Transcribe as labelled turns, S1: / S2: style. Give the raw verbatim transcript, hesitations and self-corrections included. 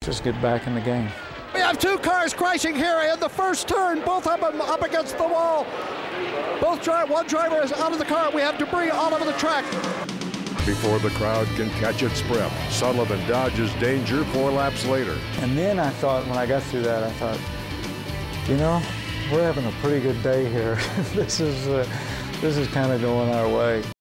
S1: just get back in the game.
S2: We have two cars crashing here in the first turn, both of them up against the wall. Both drive, one driver is out of the car. We have debris all over the track.
S3: Before the crowd can catch its breath, Sullivan dodges danger four laps later.
S1: And then I thought, when I got through that, I thought, you know, we're having a pretty good day here. This is, uh, this is kind of going our way.